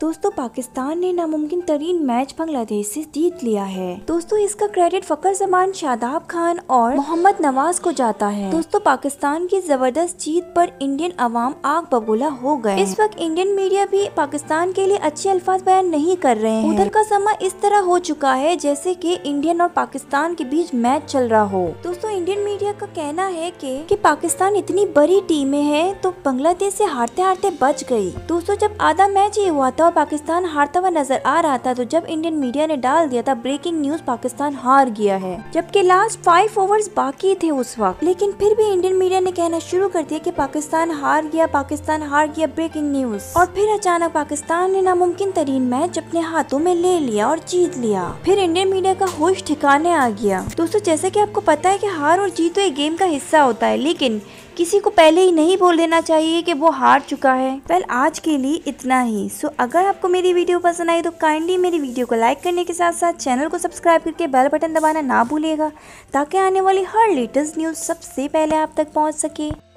दोस्तों पाकिस्तान ने नामुमकिन तरीन मैच बांग्लादेश से जीत लिया है। दोस्तों इसका क्रेडिट फखर जमान, शादाब खान और मोहम्मद नवाज को जाता है। दोस्तों पाकिस्तान की जबरदस्त जीत पर इंडियन अवाम आग बबूला हो गए। इस वक्त इंडियन मीडिया भी पाकिस्तान के लिए अच्छे अल्फाज बयान नहीं कर रहे हैं। उधर का समा इस तरह हो चुका है जैसे कि इंडियन और पाकिस्तान के बीच मैच चल रहा हो। दोस्तों इंडियन मीडिया का कहना है कि पाकिस्तान इतनी बड़ी टीमें हैं तो बांग्लादेश से हारते हारते बच गई। दोस्तों जब आधा मैच ही हुआ था और पाकिस्तान हारता हुआ नजर आ रहा था तो जब इंडियन मीडिया ने डाल दिया था ब्रेकिंग न्यूज पाकिस्तान हार गया है, जबकि लास्ट 5 ओवर्स बाकी थे उस वक्त, लेकिन फिर भी इंडियन मीडिया ने कहना शुरू कर दिया कि पाकिस्तान हार गया, पाकिस्तान हार गया, ब्रेकिंग न्यूज। और फिर अचानक पाकिस्तान ने नामुमकिन तरीन मैच अपने हाथों में ले लिया और जीत लिया। फिर इंडियन मीडिया का होश ठिकाने आ गया। दोस्तों जैसे कि आपको पता है कि हार और जीत तो एक गेम का हिस्सा होता है, लेकिन किसी को पहले ही नहीं बोल देना चाहिए कि वो हार चुका है। वेल आज के लिए इतना ही। सो अगर आपको मेरी वीडियो पसंद आई तो काइंडली मेरी वीडियो को लाइक करने के साथ साथ चैनल को सब्सक्राइब करके बेल बटन दबाना ना भूलिएगा ताकि आने वाली हर लेटेस्ट न्यूज़ सबसे पहले आप तक पहुंच सके।